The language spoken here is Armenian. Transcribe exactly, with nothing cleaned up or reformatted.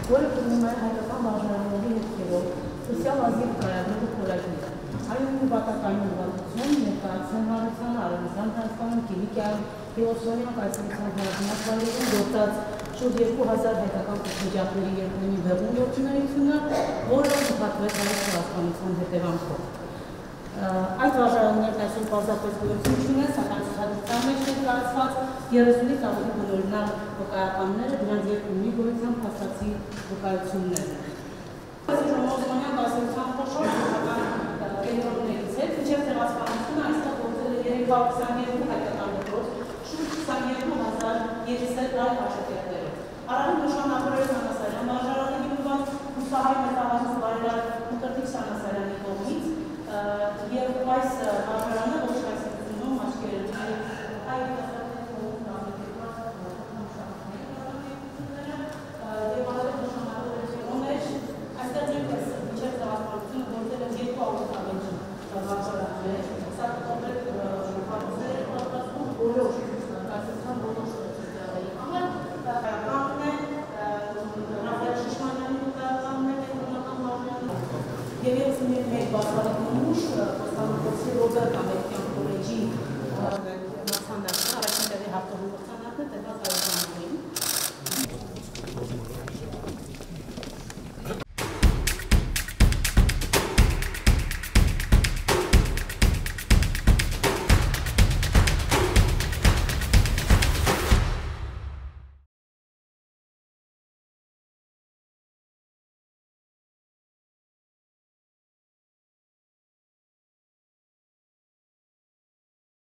որը գնում է հայկական վարժարանների հետքերով, սոցիալ ազգի վկայագրելու խորագիրը։ Այն նպատակային ուղղվածություն ներկայացնեն հանրությանը Արևմտյան Հայաստանում, Կիլիկիայում, Ֆիլոսոֆիան կայսրության հրապարակներում գործած շուրջ երկու հազար հայկական կոչեջակների երկրների բեղուն գործունեությունը, որը նպատվեց հայ ցեղասպանության հետևանքով։ Այդ վարժարաններն այսօր պարզապես գոյություն չունեն, սակայն ցուցադրության մեջ ներկայացված երեսունից ավելի բոլորինակ վկայականները դրանց երկրների գոյությամբ փաստացի վկայություններն են։ Օսմանյան կայսրության խոշոր հայկական կենտրոններից հետ մինչև ցեղասպանությունը այստեղ գործել է երեք հարյուր քսաներկու հայկական դպրոց, շուրջ քսաներկու հազար երեսեր այլ աշակերտներով։ Արարի նշանավորել Սանասարյան վարժարանը հիմնված Հուսահայ մեծահասակ բարերար Մկրտիչ Սանասարյանի կողմից և այս վարժարանը ոչ կայսրությունում աչքեր Եվ ես մեր բացառիկ նմուշ, պաստանոքոցի Ռոբերտ Ամերիկյան կոլեջի